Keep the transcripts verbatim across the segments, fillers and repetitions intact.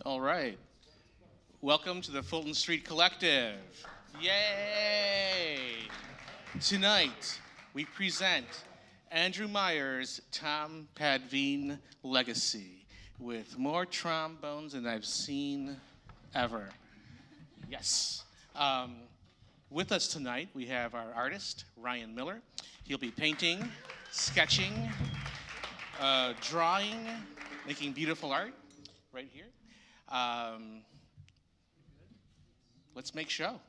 All right. Welcome to the Fulton Street Collective. Yay! Tonight, we present Andrew Meyer's Tom Padveen Legacy with more trombones than I've seen ever. Yes. Um, with us tonight, we have our artist, Ryan Miller. He'll be painting, sketching, uh, drawing, making beautiful art right here. Um, let's make show.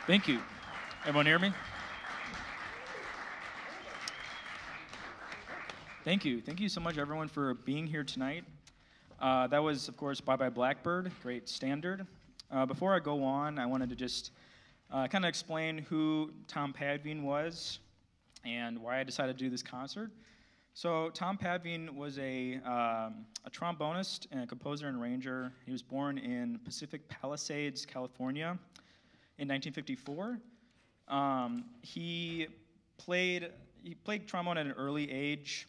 Thank you. Everyone hear me? Thank you. Thank you so much, everyone, for being here tonight. Uh, that was, of course, Bye Bye Blackbird, great standard. Uh, before I go on, I wanted to just uh, kind of explain who Tom Padveen was and why I decided to do this concert. So Tom Padveen was a, um, a trombonist and a composer and arranger. He was born in Pacific Palisades, California in nineteen fifty-four. Um, he played he played trombone at an early age,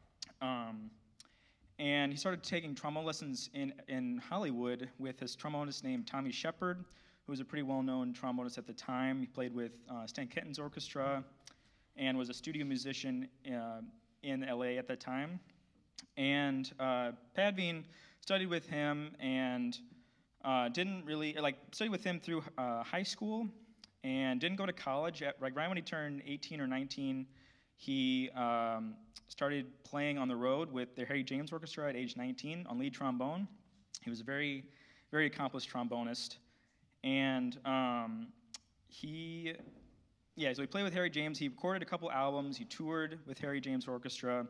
um, and he started taking trombone lessons in, in Hollywood with his trombonist named Tommy Shepard, who was a pretty well-known trombonist at the time. He played with uh, Stan Kenton's orchestra and was a studio musician uh, in L A at that time. And uh, Padveen studied with him and uh, didn't really, like, studied with him through uh, high school and didn't go to college. At, like, right when he turned eighteen or nineteen, he um, started playing on the road with the Harry James Orchestra at age nineteen on lead trombone. He was a very, very accomplished trombonist. And um, he, yeah, so he played with Harry James. He recorded a couple albums. He toured with Harry James Orchestra.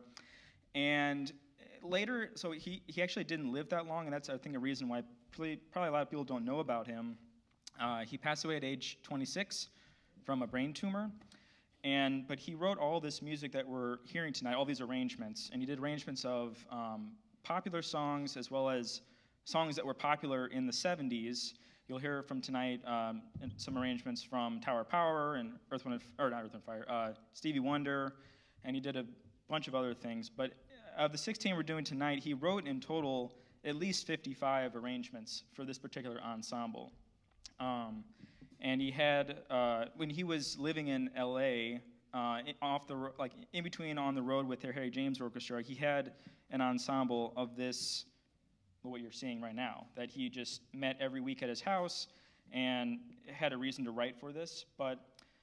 And later, so he, he actually didn't live that long, and that's, I think, a reason why probably, probably a lot of people don't know about him. Uh, he passed away at age twenty-six from a brain tumor. And, but he wrote all this music that we're hearing tonight, all these arrangements. And he did arrangements of um, popular songs as well as songs that were popular in the seventies. You'll hear from tonight um, some arrangements from Tower of Power and Earth, Wind, or not Earth and Fire, uh, Stevie Wonder, and he did a bunch of other things. But of the sixteen we're doing tonight, he wrote in total at least fifty-five arrangements for this particular ensemble. Um, and he had, uh, when he was living in L A, uh, off the like in between on the road with the Harry James Orchestra, he had an ensemble of this, what you're seeing right now, that he just met every week at his house and had a reason to write for this. But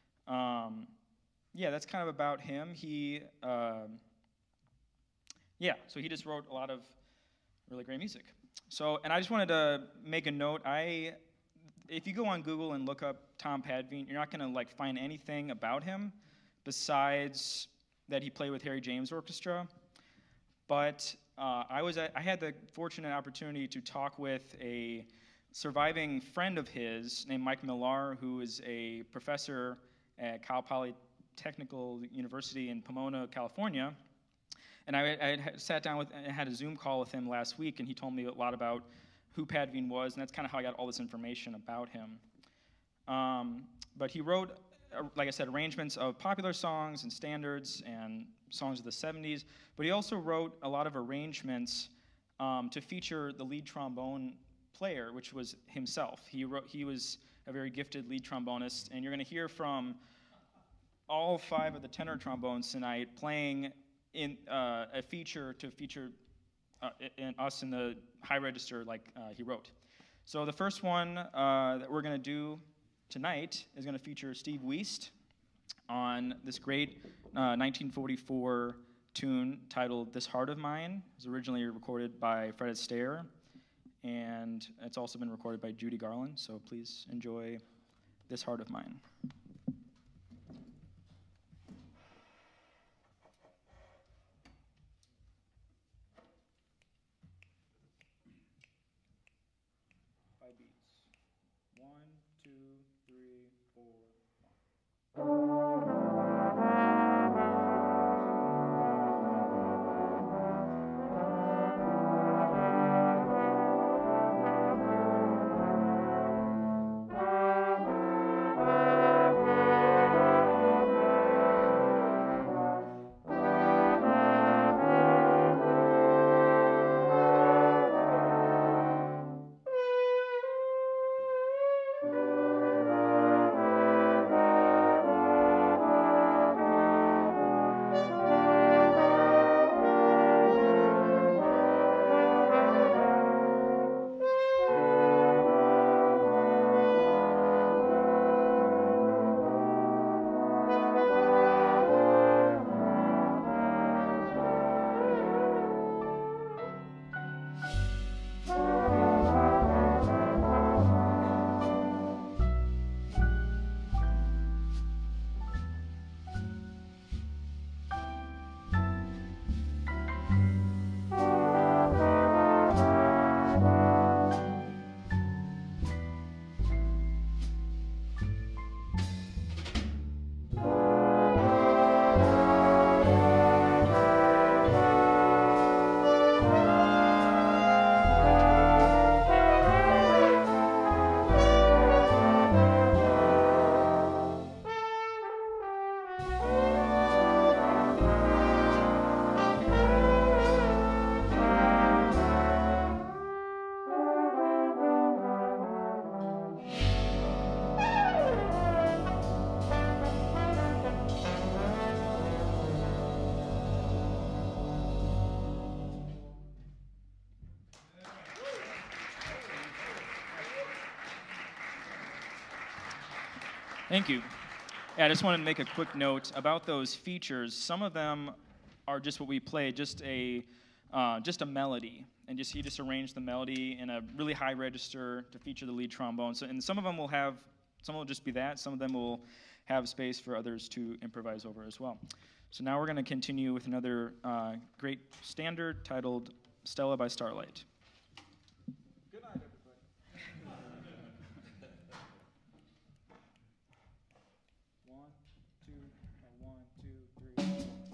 um, yeah, that's kind of about him. He, uh, yeah, so he just wrote a lot of really great music. So, and I just wanted to make a note. I, if you go on Google and look up Tom Padveen, you're not going to like find anything about him besides that he played with Harry James Orchestra. But uh, I was at, I had the fortunate opportunity to talk with a surviving friend of his named Mike Millar, who is a professor at Cal Polytechnical University in Pomona, California. And I, I had sat down with, I had a Zoom call with him last week, and he told me a lot about who Padveen was, and that's kind of how I got all this information about him. Um, but he wrote, uh, like I said, arrangements of popular songs and standards and songs of the seventies, but he also wrote a lot of arrangements um, to feature the lead trombone player, which was himself. He, wrote, he was a very gifted lead trombonist, and you're going to hear from all five of the tenor trombones tonight playing in uh, a feature to feature uh, in us in the high register like uh, he wrote. So the first one uh, that we're going to do tonight is going to feature Steve Wiest on this great uh, nineteen forty-four tune titled This Heart of Mine. It was originally recorded by Fred Astaire, and it's also been recorded by Judy Garland, so please enjoy This Heart of Mine. Five beats. One, two, three, four, one. Thank you. Yeah, I just wanted to make a quick note about those features. Some of them are just what we play, just a uh, just a melody, and just you just arrange the melody in a really high register to feature the lead trombone. So, and some of them will have, some will just be that. Some of them will have space for others to improvise over as well. So now we're going to continue with another uh, great standard titled "Stella by Starlight." Good night, everybody. One, two, uh, one, two, three, four.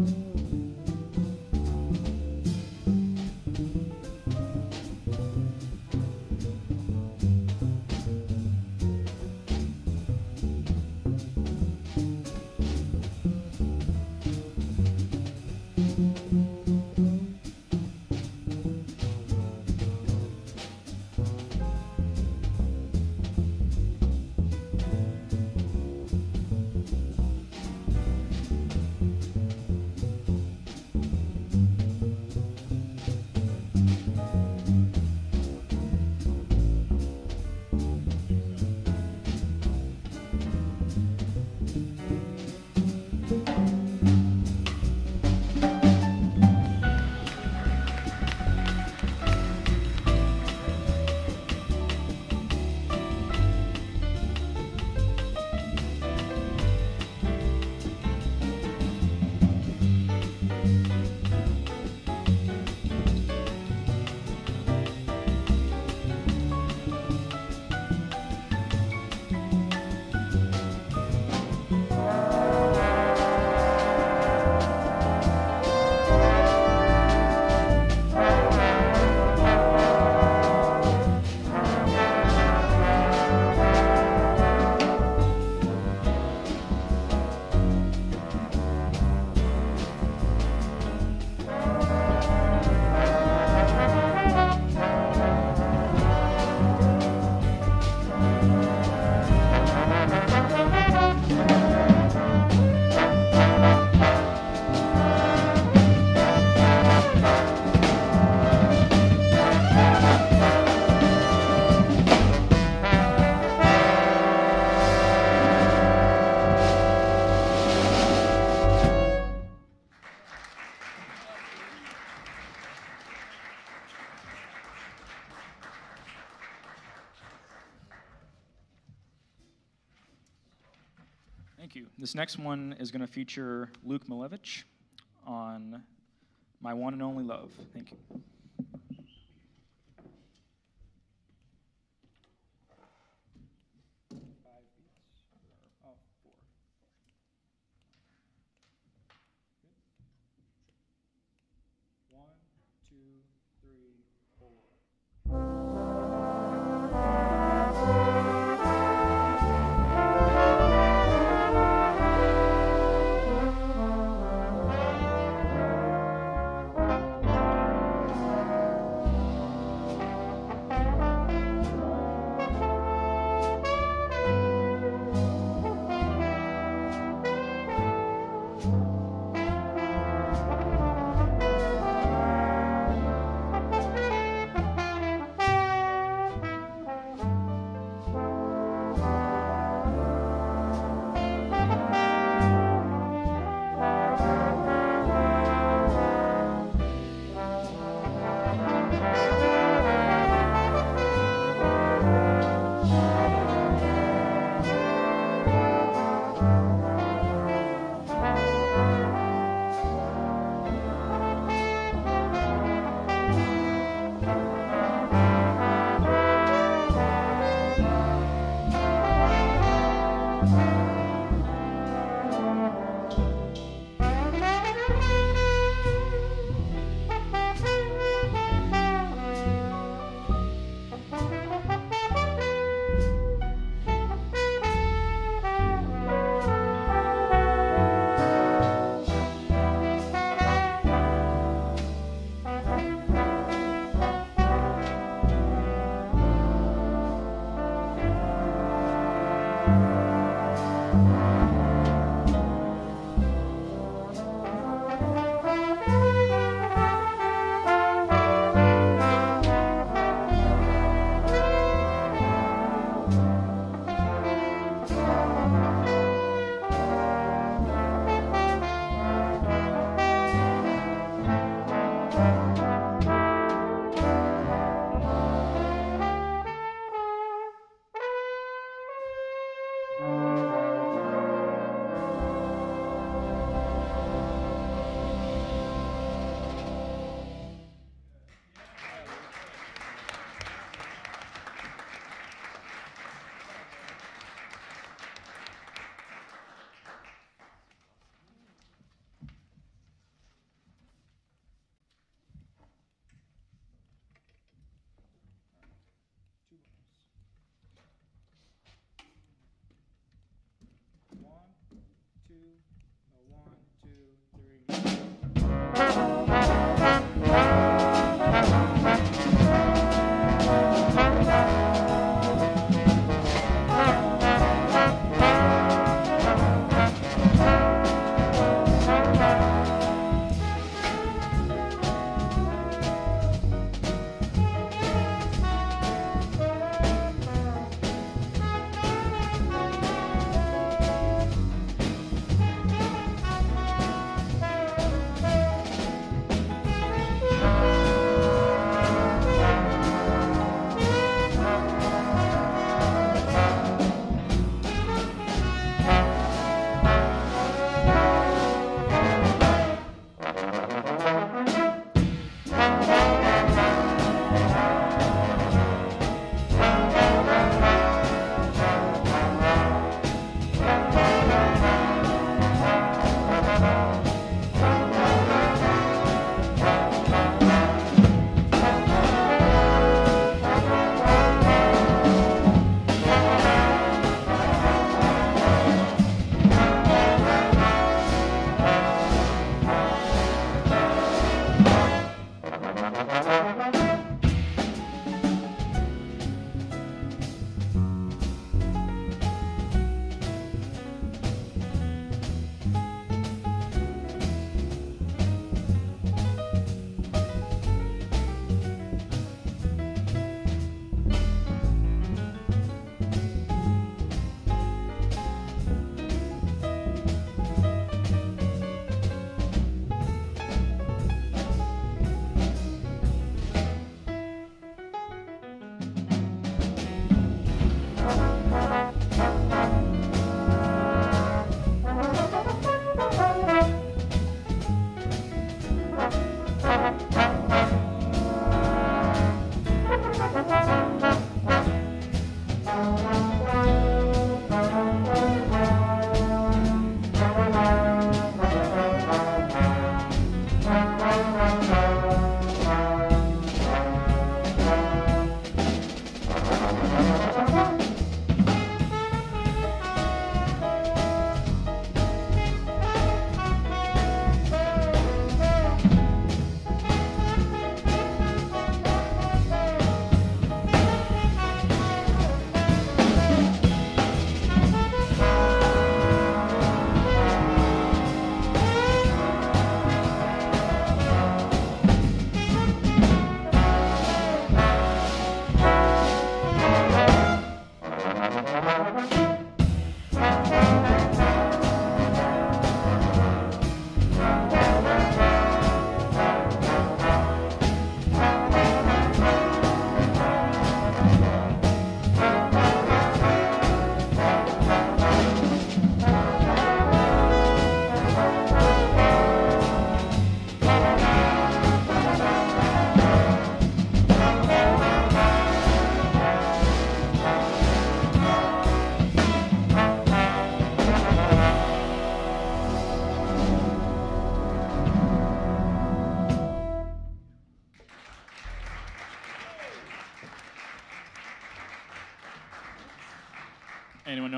Thank you. This next one is going to feature Luke Malewicz on My One and Only Love. Thank you. Five beats, or, oh, four. Good. One, two, three, four. Thank you.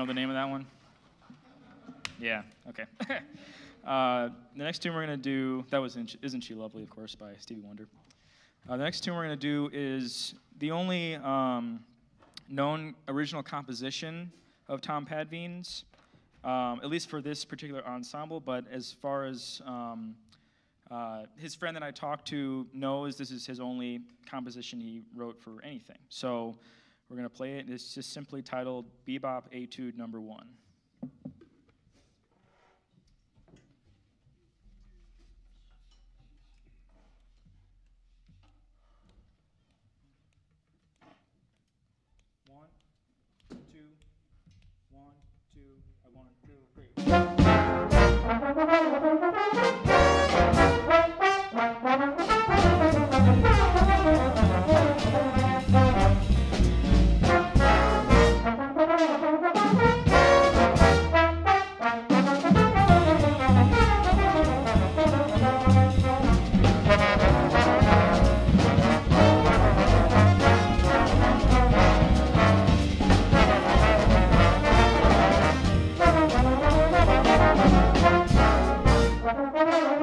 know the name of that one? Yeah, okay. uh, the next tune we're going to do, that was Isn't She Lovely, of course, by Stevie Wonder. Uh, the next tune we're going to do is the only um, known original composition of Tom Padveen's, um, at least for this particular ensemble, but as far as um, uh, his friend that I talked to knows, this is his only composition he wrote for anything. So we're going to play it. It's just simply titled Bebop Etude Number One. One, two, one, two, one, two, three. Thank you.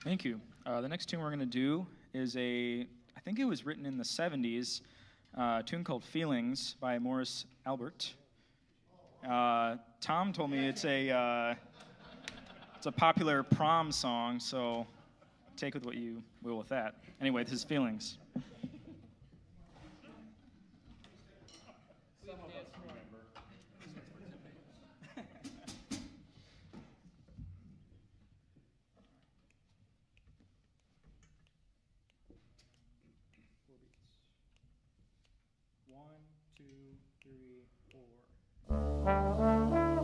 Thank you. Uh, the next tune we're going to do is a, I think it was written in the seventies, uh, a tune called Feelings by Morris Albert. Uh, Tom told me it's a, uh, it's a popular prom song, so take with what you will with that. Anyway, this is Feelings. One, two, three, four.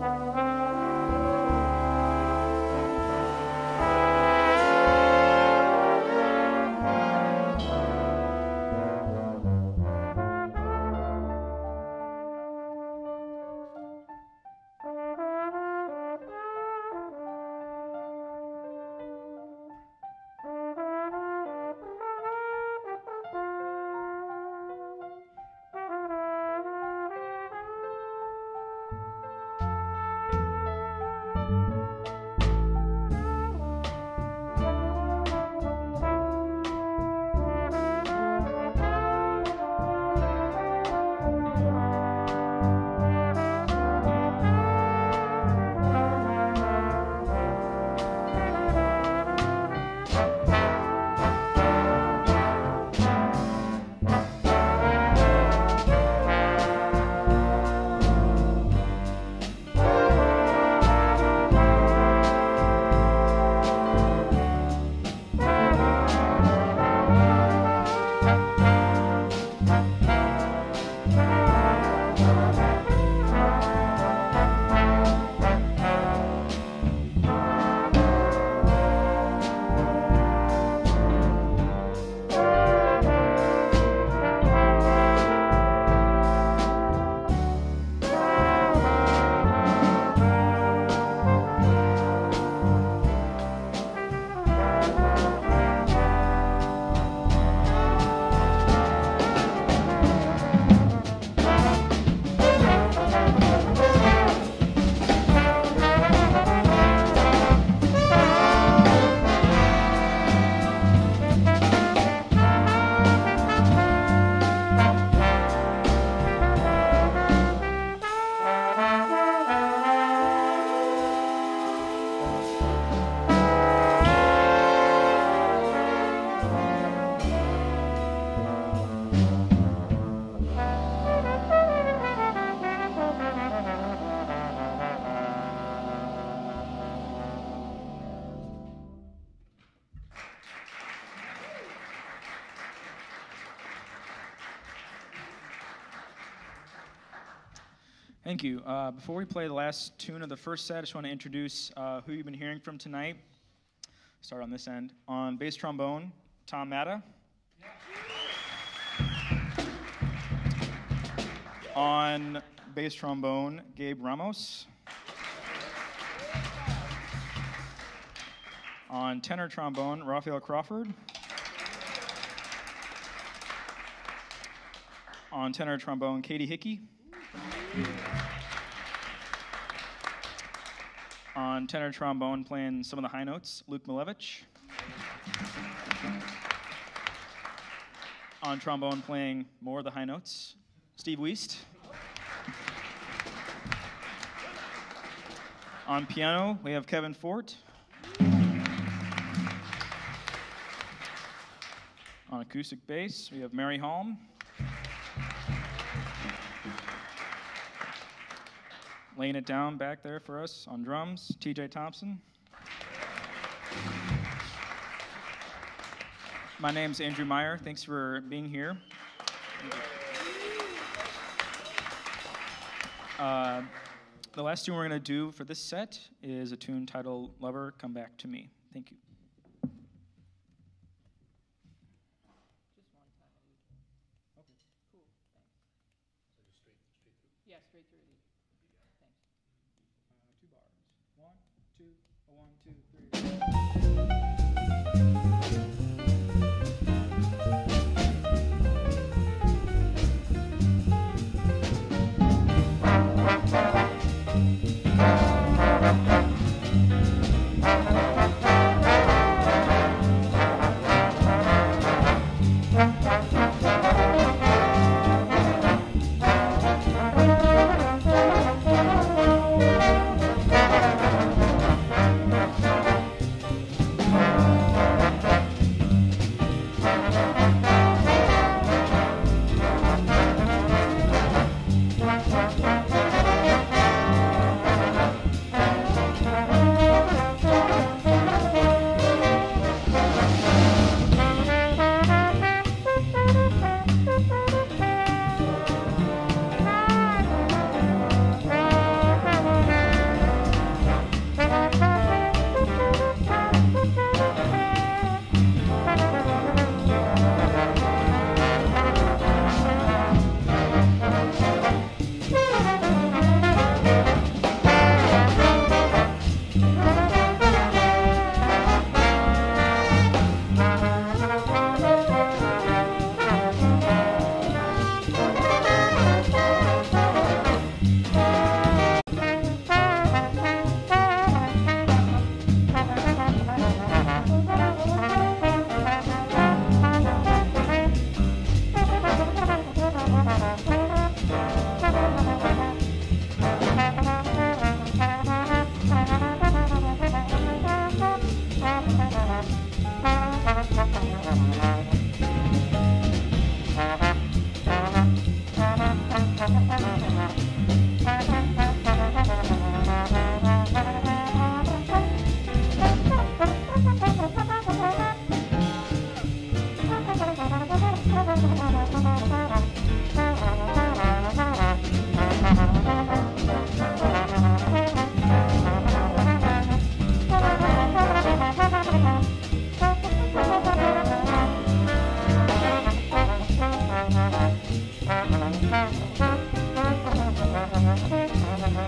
Thank you. Uh, before we play the last tune of the first set, I just want to introduce uh, who you've been hearing from tonight. Start on this end. On bass trombone, Tom Padveen. On bass trombone, Gabe Ramos. On tenor trombone, Raphael Crawford. On tenor trombone, Catie Hickey. On tenor trombone, playing some of the high notes, Luke Malewicz. On trombone, playing more of the high notes, Steve Wiest. On piano, we have Kevin Fort. On acoustic bass, we have Mary Holm. Laying it down back there for us on drums, T J Thompson. My name's Andrew Meyer. Thanks for being here. Uh, the last tune we're going to do for this set is a tune titled Lover, Come Back to Me. Thank you. Just one time. Okay, cool, thanks. So just straight, straight through? Yeah, straight through. Thanks. Uh, two bars. One, two, one, two, three.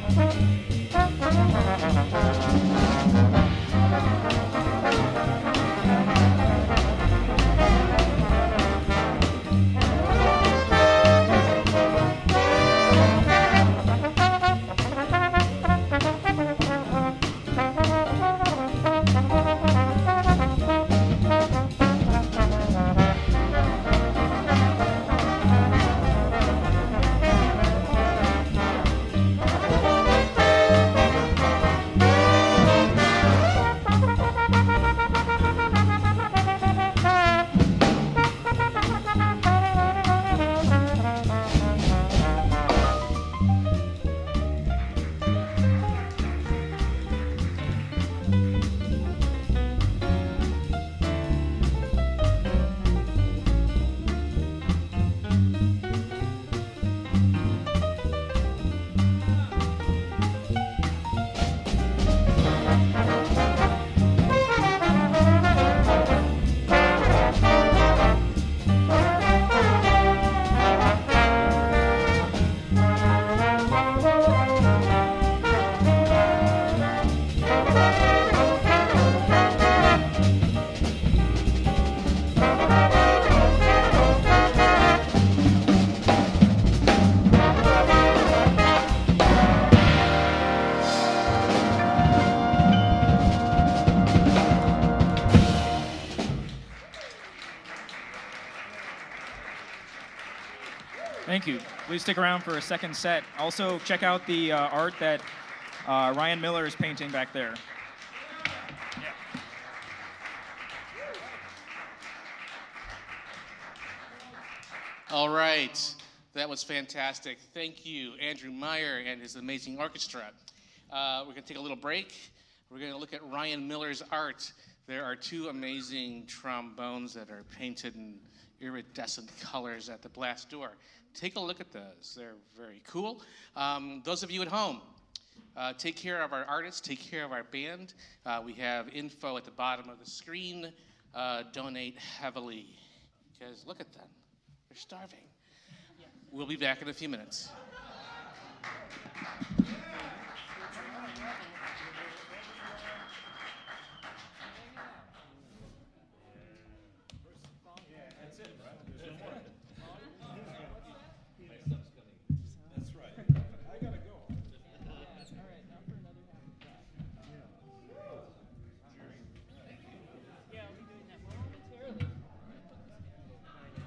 Thank you. Please stick around for a second set. Also, check out the uh, art that uh, Ryan Miller is painting back there. All right. That was fantastic. Thank you, Andrew Meyer and his amazing orchestra. Uh, we're going to take a little break. We're going to look at Ryan Miller's art. There are two amazing trombones that are painted in iridescent colors at the blast door. Take a look at those. They're very cool. Um, those of you at home, uh, take care of our artists, take care of our band. Uh, we have info at the bottom of the screen. Uh, donate heavily, because look at them. They're starving. We'll be back in a few minutes.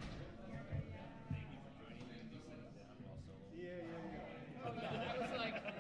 Like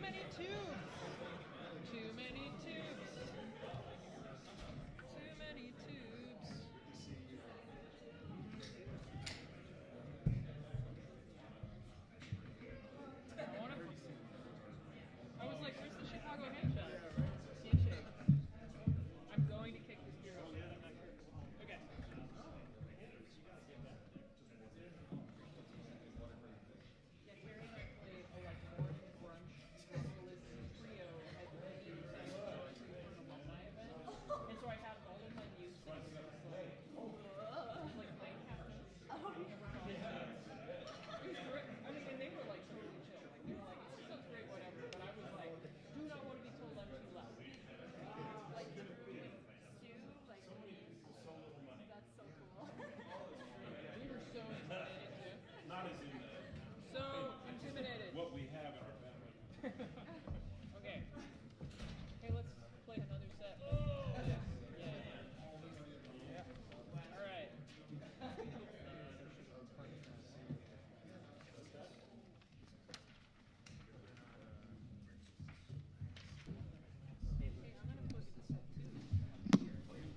many tubes. Too many tubes. Too many tubes. I wanna- I was like, where's the Chicago handshake? Handshake. I'm going to kick this beer over. I'm not sure. Okay. Yeah, Harry and I played a like morning brunch vocalist trio at the San Francisco alumni event, and so I had all of my music like like playing half notes. And we're talking. It was great. I mean, and they were like totally chill. Like they were like, it sounds great, whatever. But I was like, do not want to be told I'm too loud. Like, Sue, like, that's so cool. We were so intimidated too. Not as in So intimidated. what we have in our family. Okay. Hey, let's play another set. Yeah. Yeah. Yeah. All right. Hey, I'm gonna look at this set too.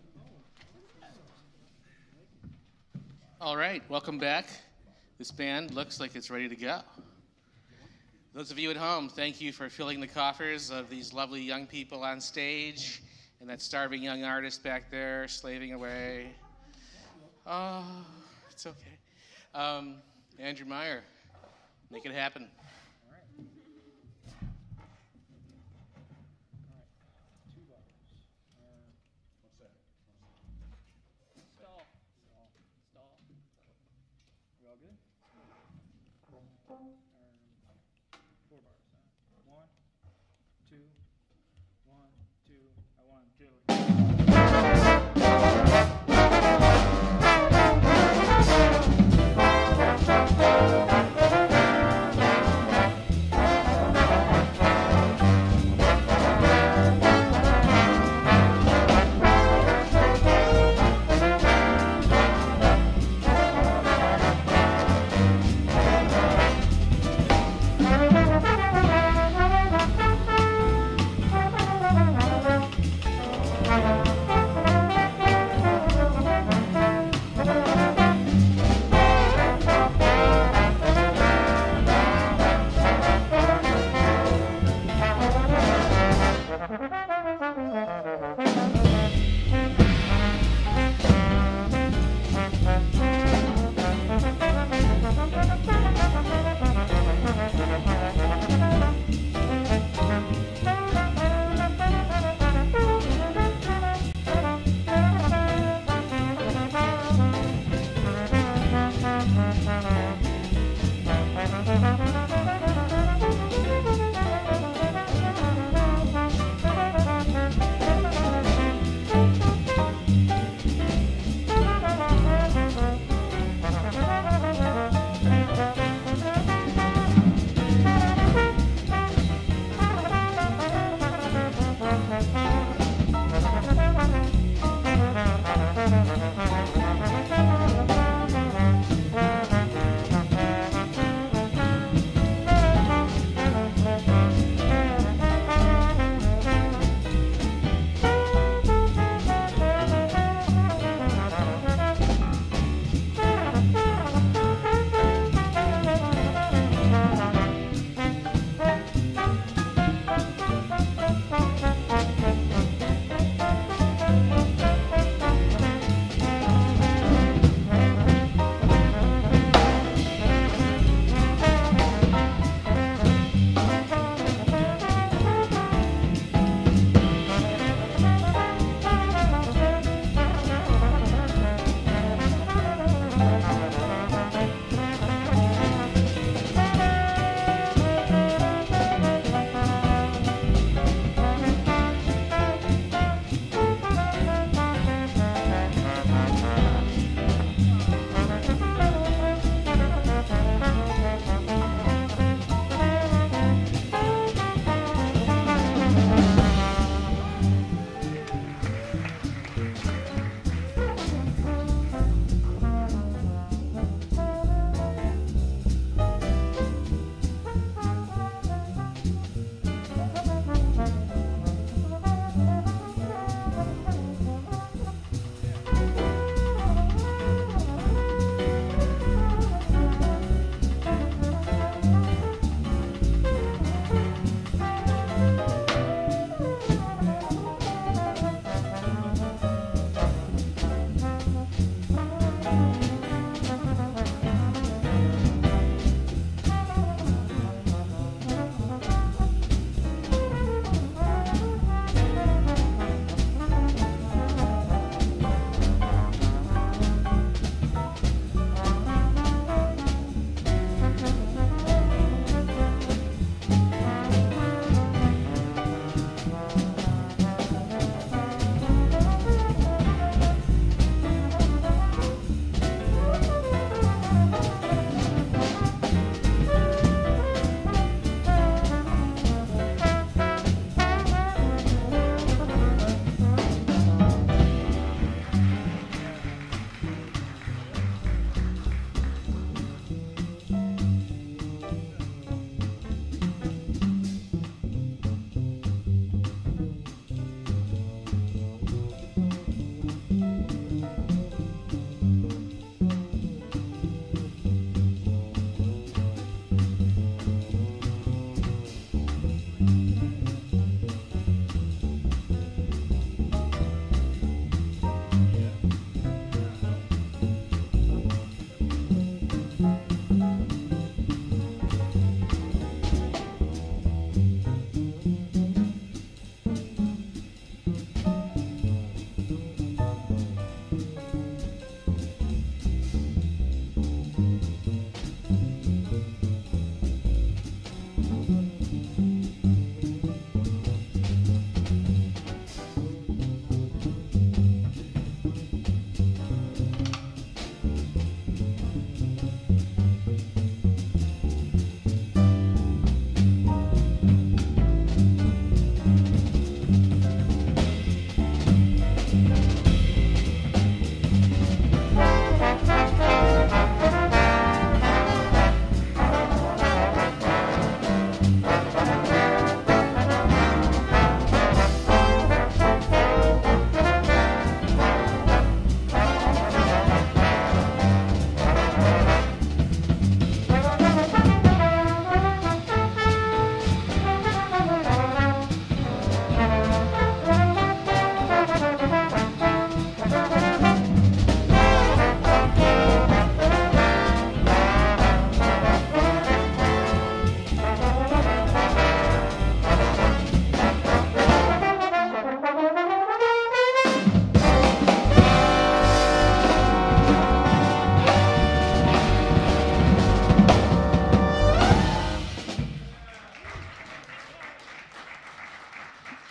All right, welcome back. This band looks like it's ready to go. Those of you at home, thank you for filling the coffers of these lovely young people on stage and that starving young artist back there slaving away. Oh, it's okay. Um, Andrew Meyer, make it happen. All right. All right. Two bars. Uh, What's that? Stall. Stall. we all good? Um, four bars. Uh, one, two, one, two, uh, one, two. Thank you.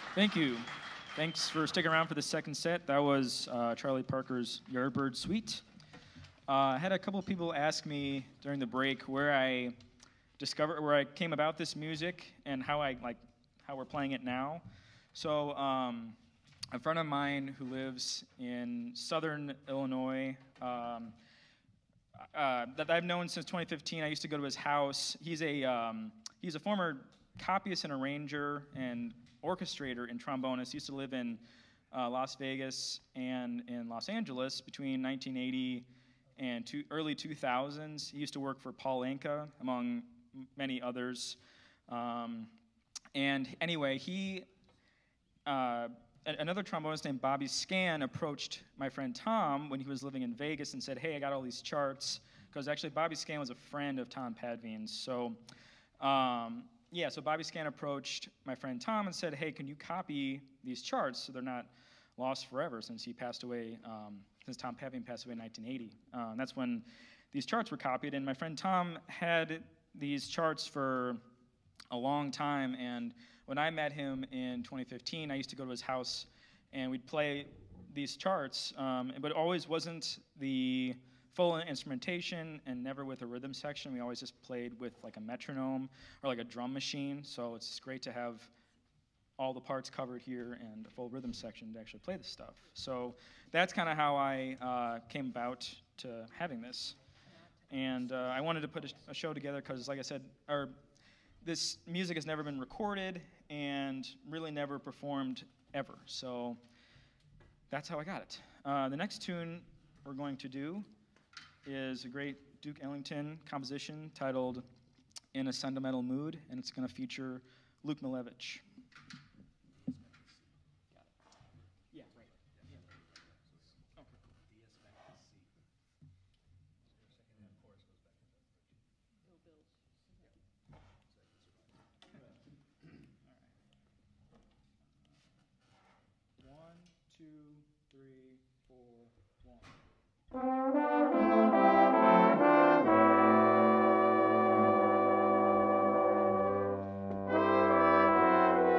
Thank you. Thanks for sticking around for the second set. That was uh, Charlie Parker's Yardbird Suite. Uh, I had a couple of people ask me during the break where I discovered, where I came about this music and how I like, how we're playing it now. So um, a friend of mine who lives in southern Illinois, um, uh, that I've known since twenty fifteen. I used to go to his house. He's a um, he's a former copyist and arranger and orchestrator and trombonist. He used to live in uh, Las Vegas and in Los Angeles between nineteen eighty and two, early two thousands. He used to work for Paul Anka, among m- many others. Um, and anyway, he, uh, a- another trombonist named Bobby Scan approached my friend Tom when he was living in Vegas and said, hey, I got all these charts, because actually Bobby Scan was a friend of Tom Padveen's. So, um, yeah, so Bobby Scan approached my friend Tom and said, hey, can you copy these charts so they're not lost forever, since he passed away, um, since Tom Padveen passed away in nineteen eighty. Uh, and that's when these charts were copied, and my friend Tom had these charts for a long time, and when I met him in twenty fifteen, I used to go to his house, and we'd play these charts, um, but it always wasn't the full instrumentation and never with a rhythm section. We always just played with like a metronome or like a drum machine, so it's great to have all the parts covered here and a full rhythm section to actually play this stuff. So that's kind of how I uh, came about to having this. And uh, I wanted to put a, a show together because, like I said, our, this music has never been recorded and really never performed ever. So that's how I got it. Uh, the next tune we're going to do is a great Duke Ellington composition titled In a Sentimental Mood, and it's going to feature Luke Malewicz. Yeah, right. Yeah. Okay. Go Bills. One, two, three, four, one. Thank you.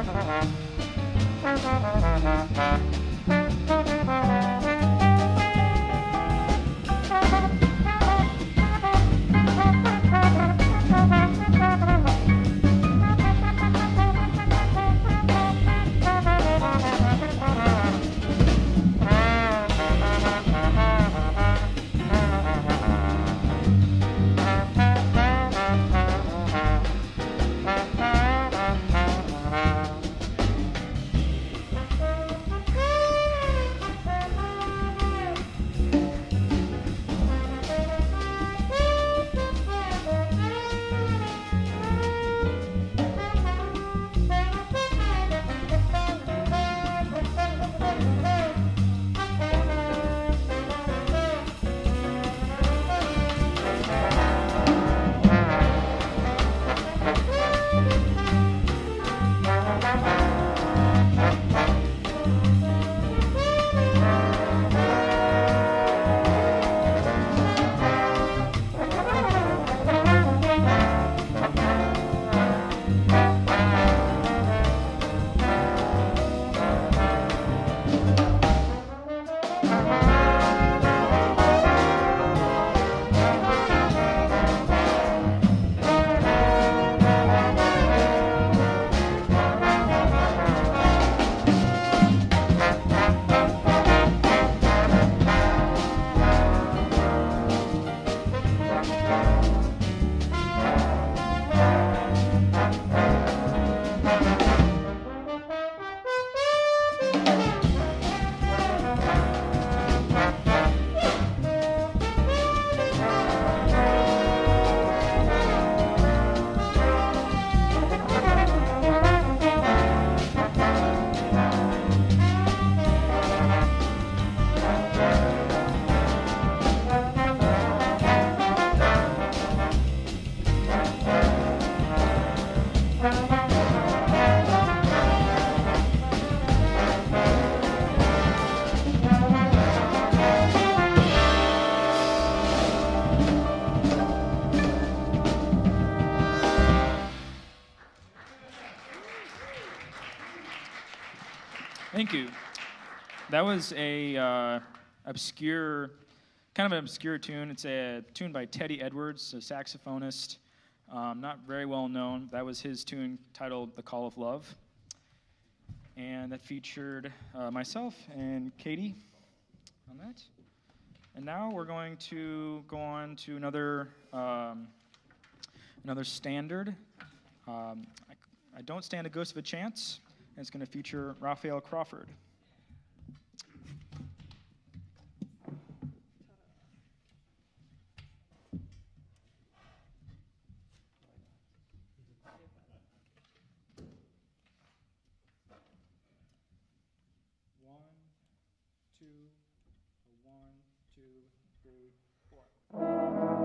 Thank you. That was a uh, obscure, kind of an obscure tune. It's a tune by Teddy Edwards, a saxophonist, um, not very well known. That was his tune titled "The Call of Love," and that featured uh, myself and Catie on that. And now we're going to go on to another um, another standard. Um, I, I Don't Stand a Ghost of a Chance. And it's going to feature Raphael Crawford. One, two, one, two, three, four.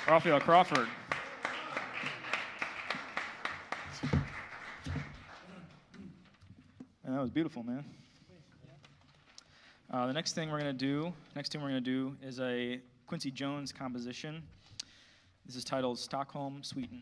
Raphael Crawford. And that was beautiful, man. Uh, the next thing we're going to do, next thing we're going to do is a Quincy Jones composition. This is titled Stockholm Suiten.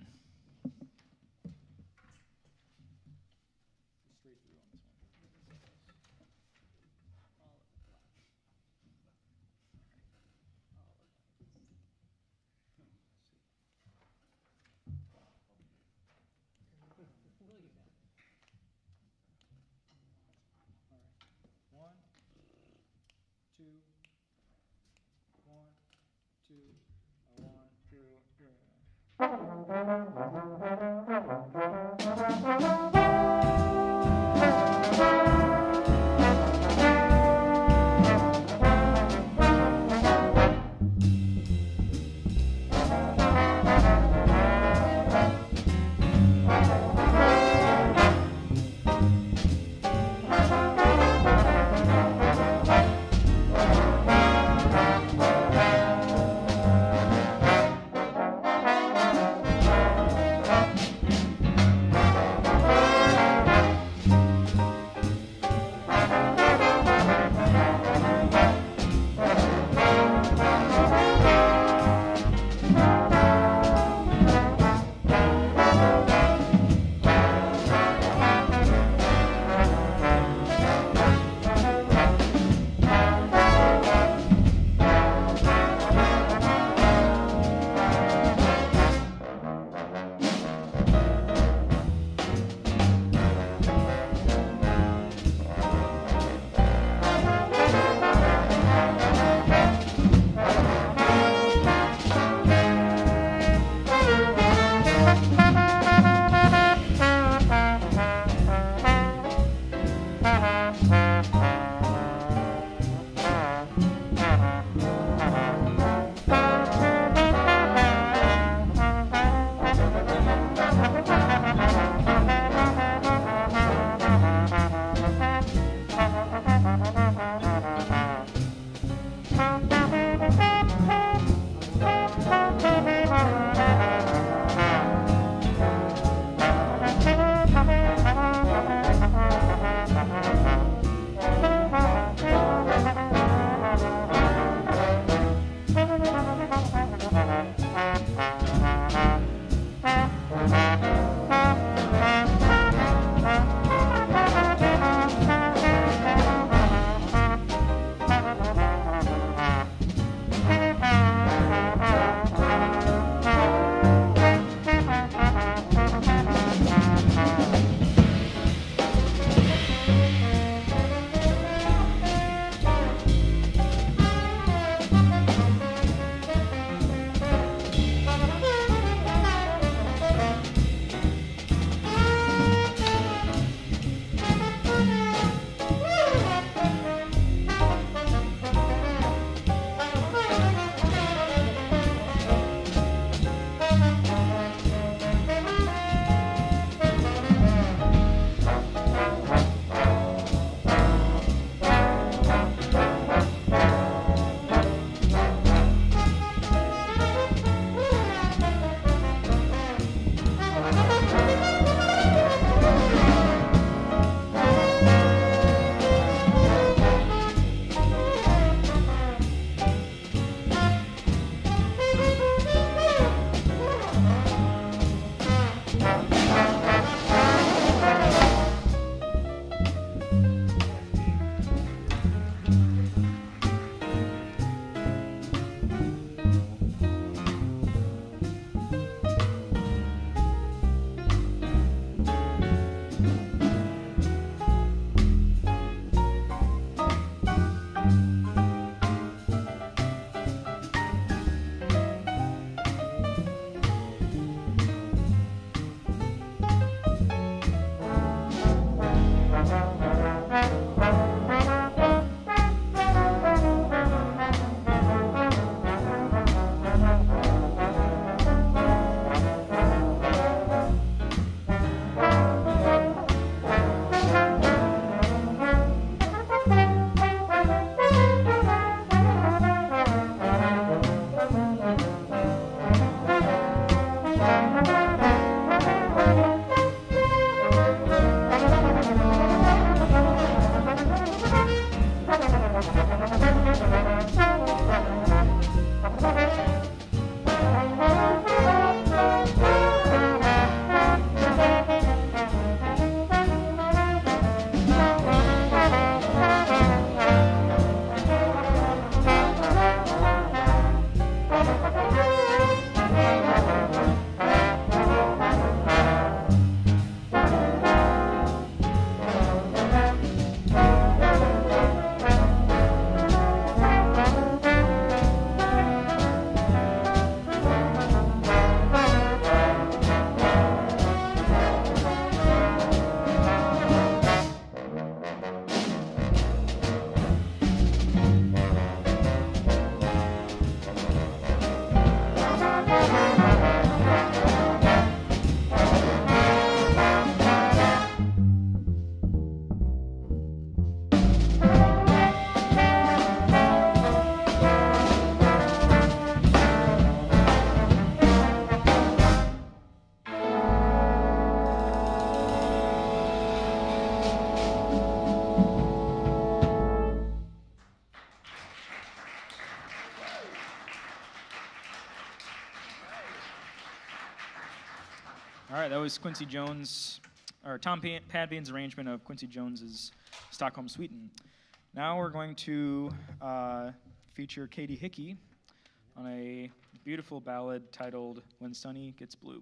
All right, that was Quincy Jones, or Tom Pa- Padveen's arrangement of Quincy Jones's Stockholm Suite. Now we're going to uh, feature Catie Hickey on a beautiful ballad titled When Sunny Gets Blue.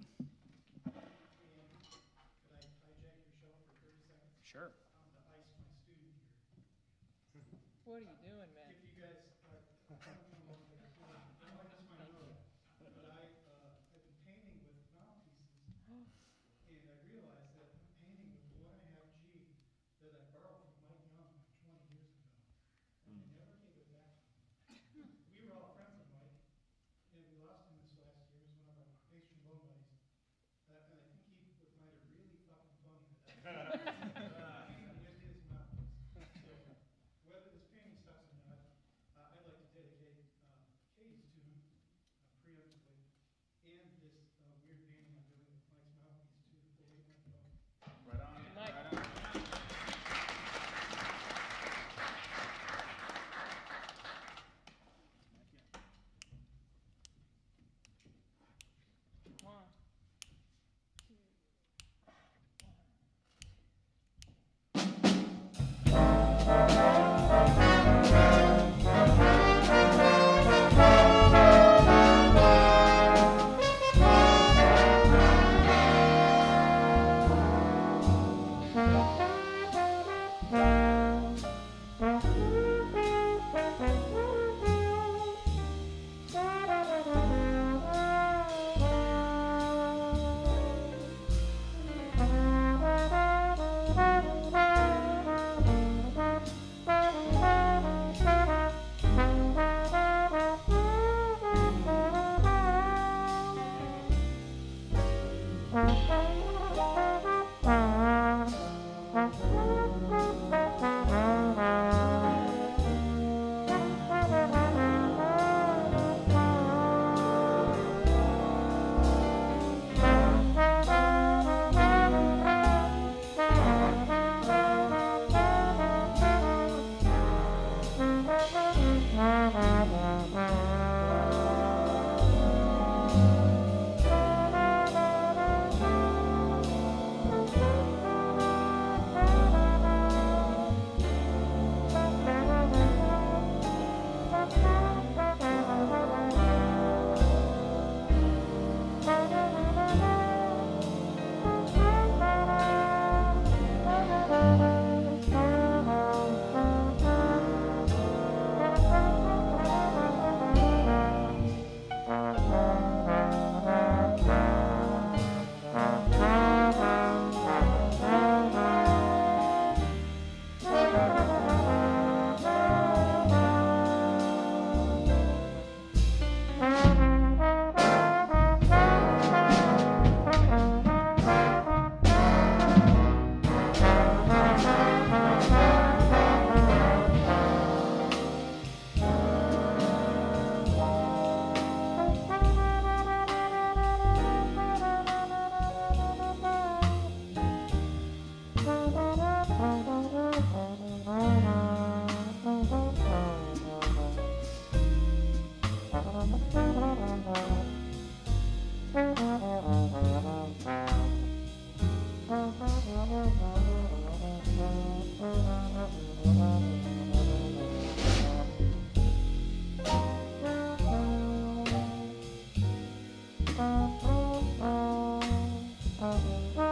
Sure. What are you doing, man? If you guys like, I don't know what they're doing. I might just my nose, but I, uh, I've been painting with mouthpieces, and I realized that I'm painting with the one and a half G that I borrowed from Mike Young like twenty years ago, and I never gave it back to him. We were all friends with Mike, and we lost him this last year. He was one of our bass trombone buddies, uh, and I think he would find it really fucking funny that I painted with his mouthpiece. So whether this painting sucks or not,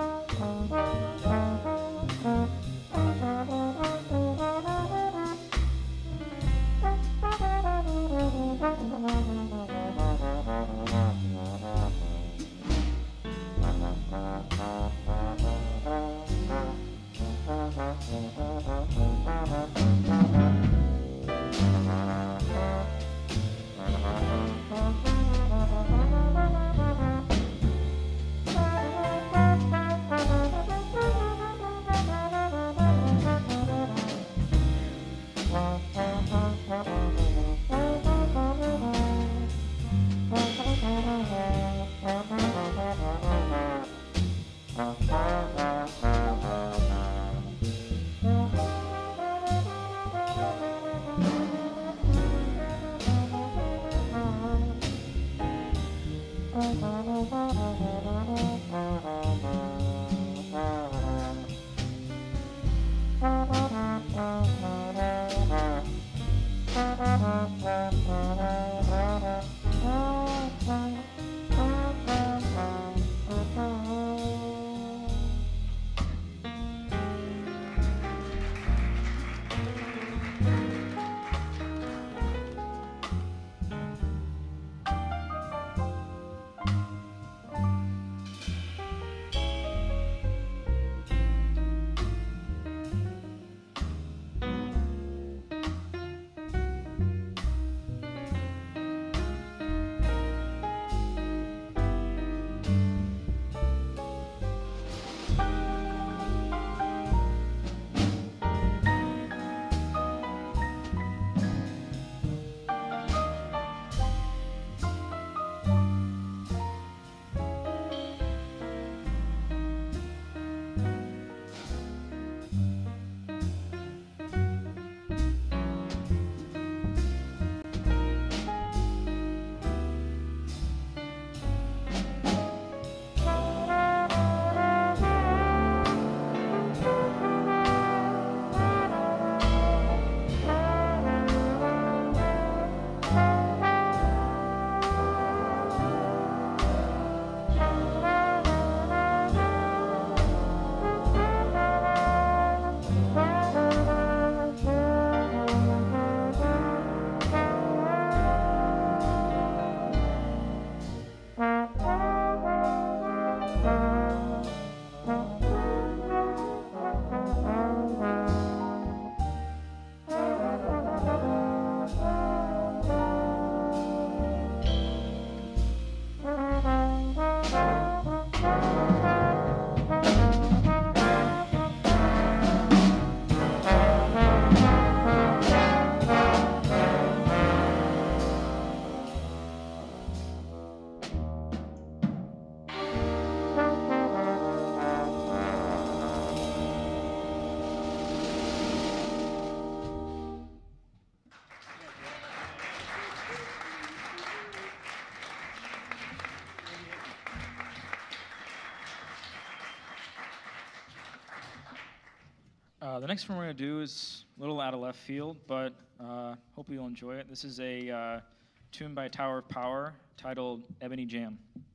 Uh, the next one we're going to do is a little out of left field, but uh, hope you'll enjoy it. This is a uh, tune by Tower of Power titled Ebony Jam.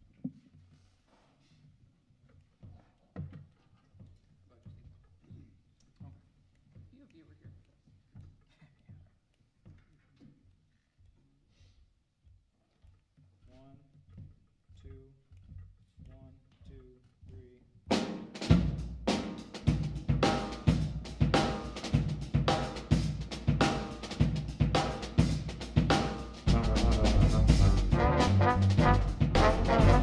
One, two, one, two, three. Thank you.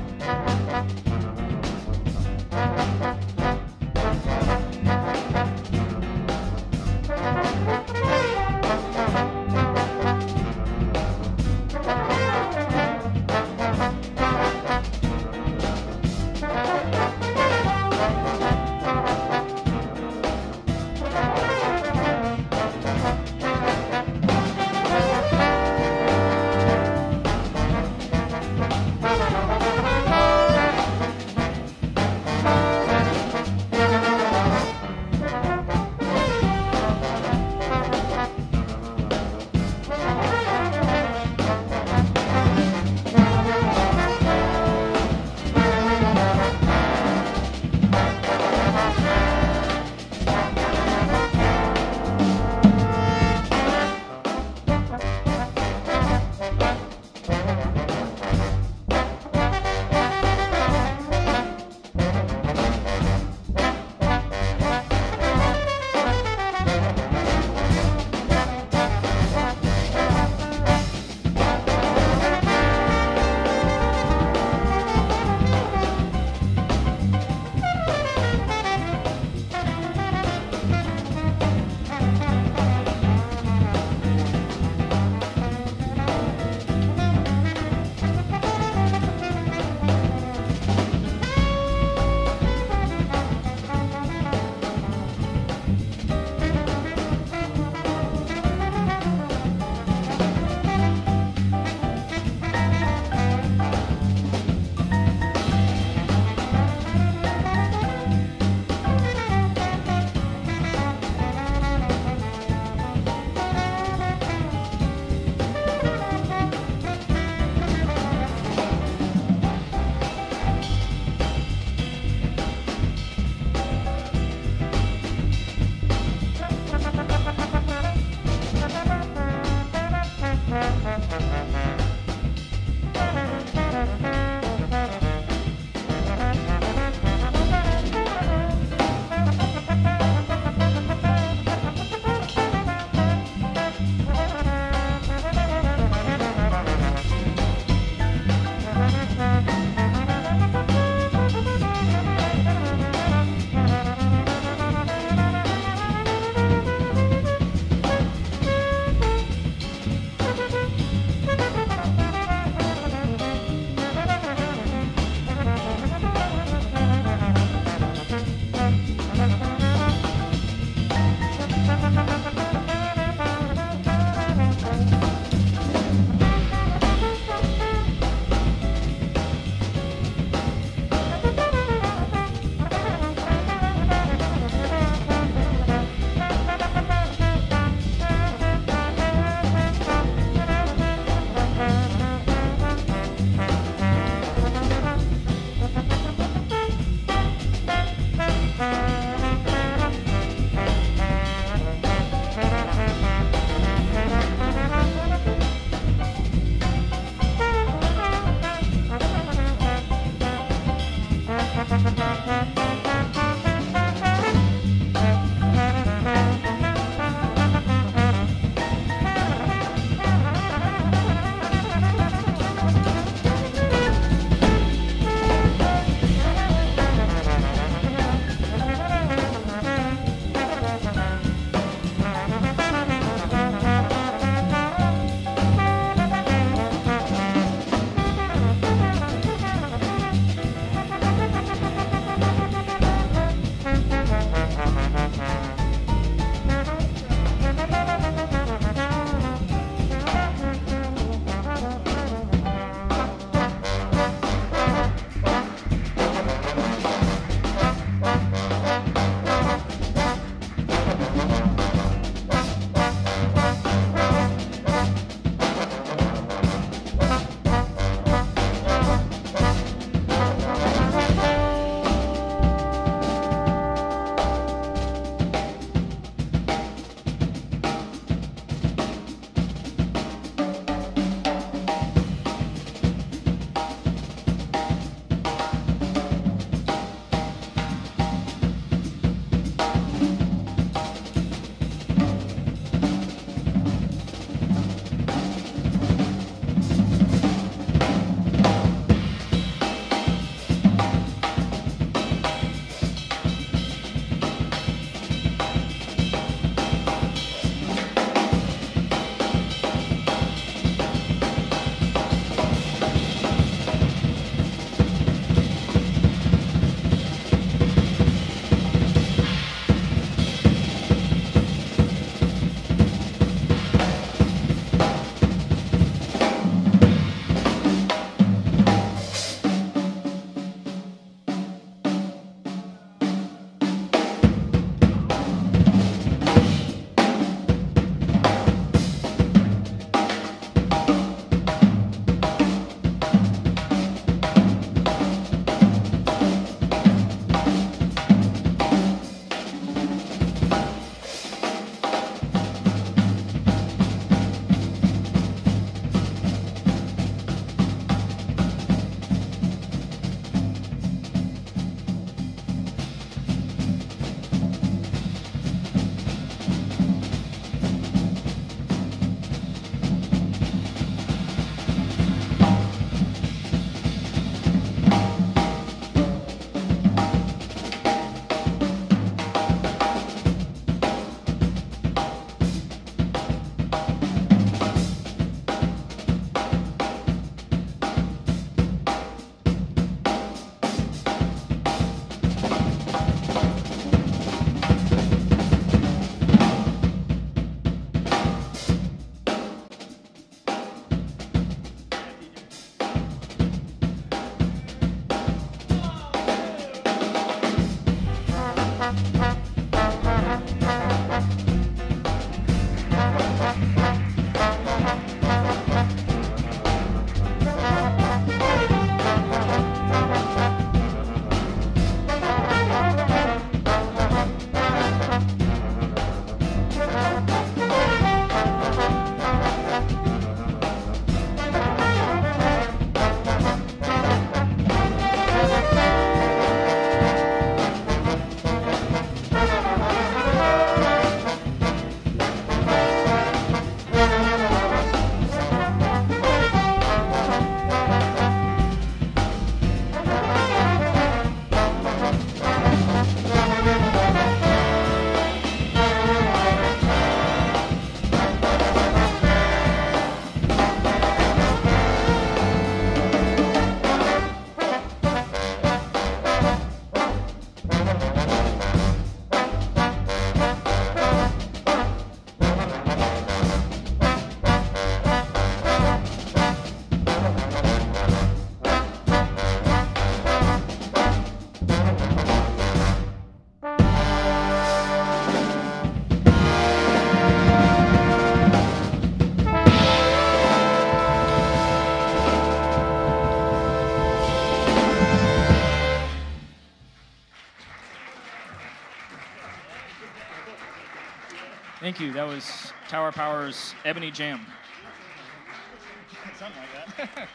Thank you. That was Tower Power's Ebony Jam. Something like that.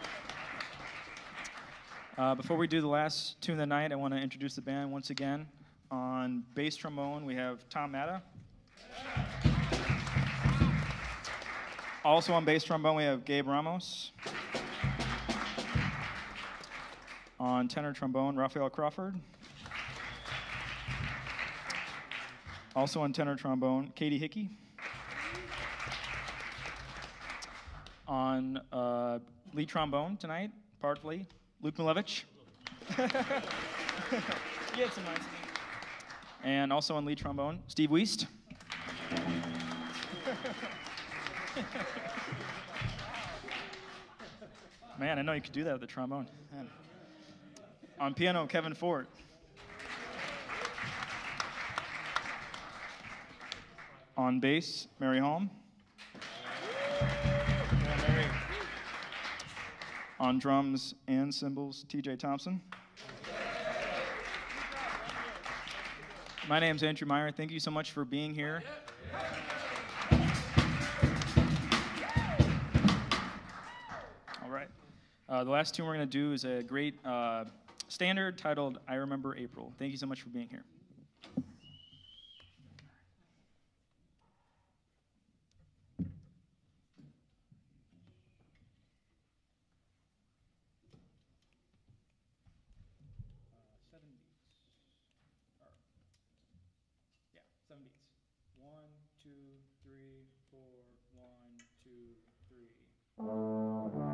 uh, before we do the last tune of the night, I want to introduce the band once again. On bass trombone, we have Tom Matta. Also on bass trombone, we have Gabe Ramos. On tenor trombone, Raphael Crawford. Also on tenor trombone, Catie Hickey. On uh, lead trombone tonight, partly, Luke Malewicz. You had some nice. And also on lead trombone, Steve Wiest. Man, I know you could do that with the trombone. Man. On piano, Kevin Ford. On bass, Mary Holm. Yeah, Mary. On drums and cymbals, T J Thompson. My name's Andrew Meyer. Thank you so much for being here. All right. Uh, the last tune we're going to do is a great uh, standard titled I Remember April. Thank you so much for being here. Seven beats. One, two, three, four, one, two, three.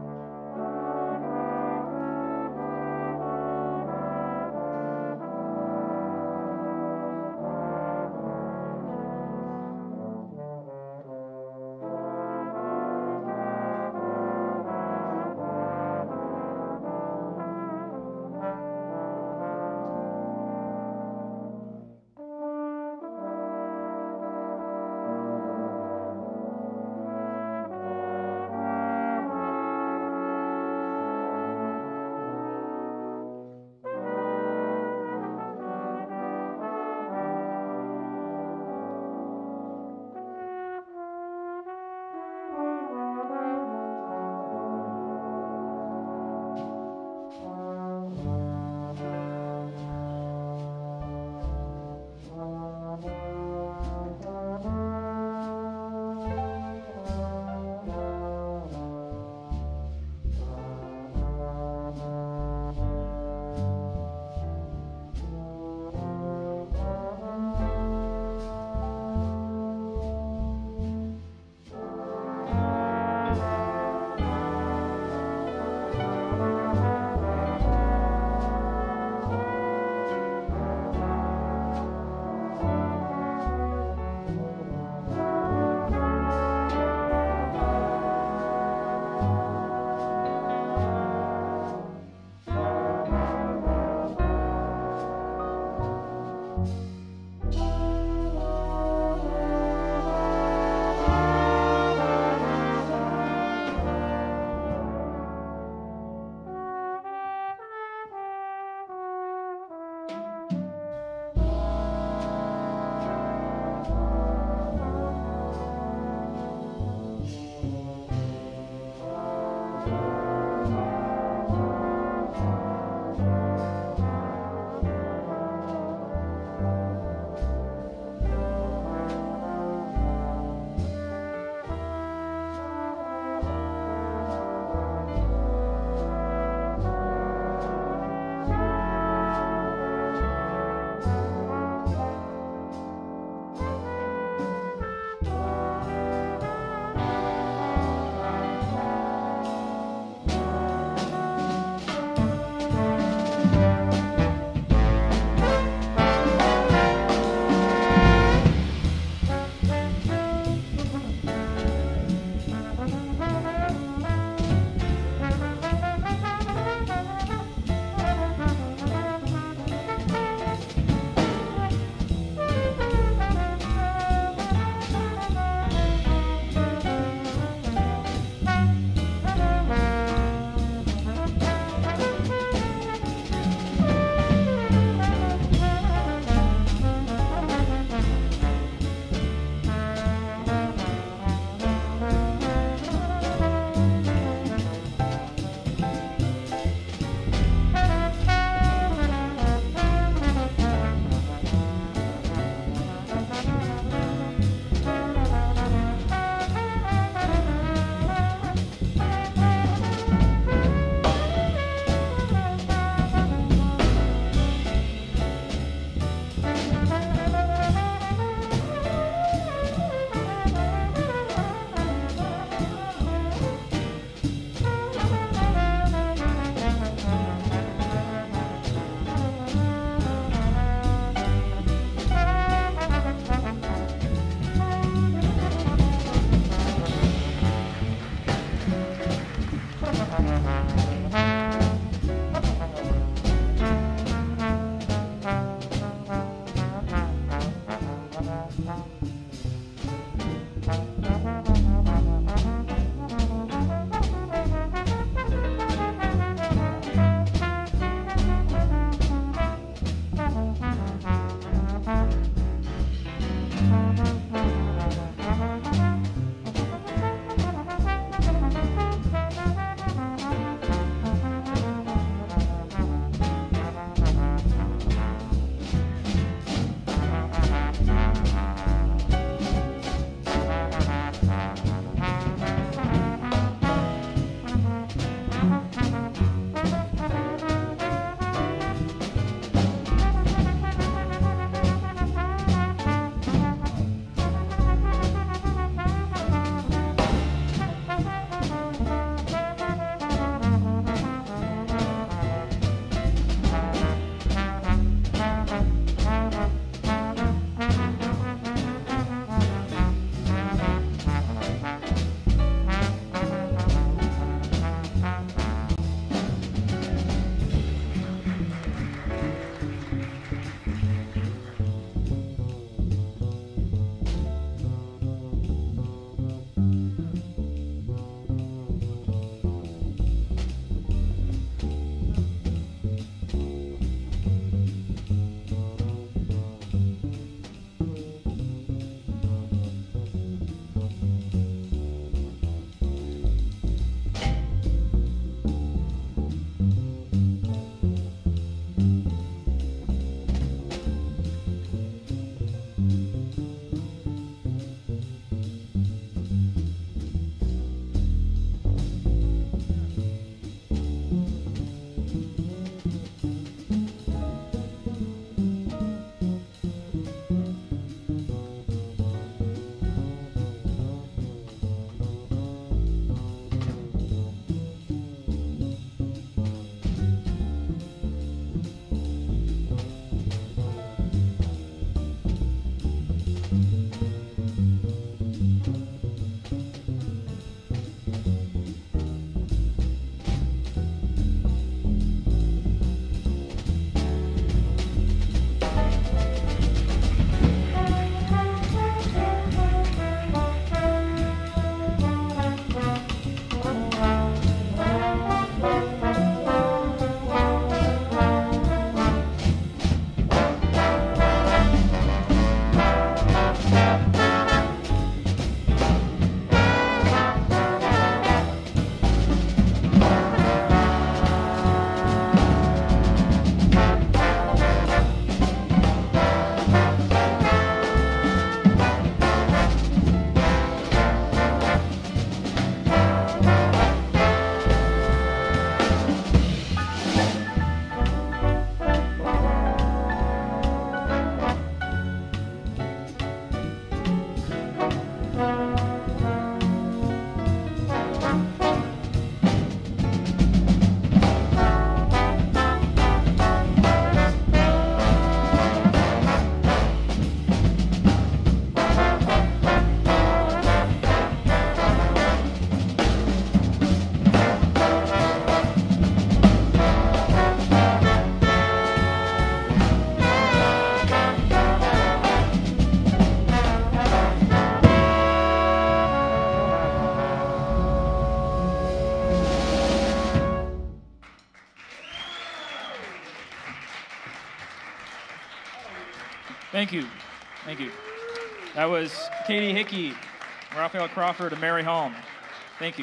Thank you. Thank you. That was Catie Hickey, Raphael Crawford, and Mary Holm. Thank you.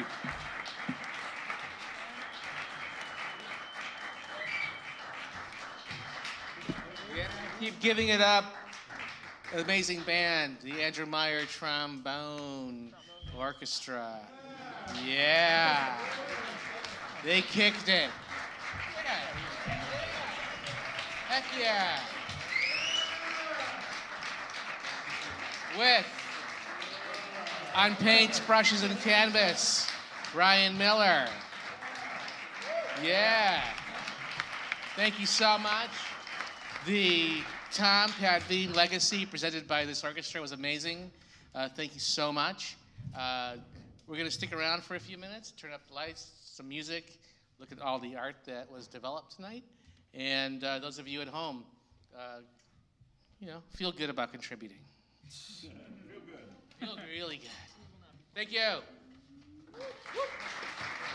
Yeah, keep giving it up. An amazing band, the Andrew Meyer Trombone Orchestra. Yeah. They kicked it. Yeah. Heck yeah. With, on paints, brushes, and canvas, Ryan Miller. Yeah. Thank you so much. The Tom Padveen legacy presented by this orchestra was amazing. Uh, thank you so much. Uh, we're going to stick around for a few minutes, turn up the lights, some music, look at all the art that was developed tonight. And uh, those of you at home, uh, you know, feel good about contributing. Feel good. Feel really good. Thank you.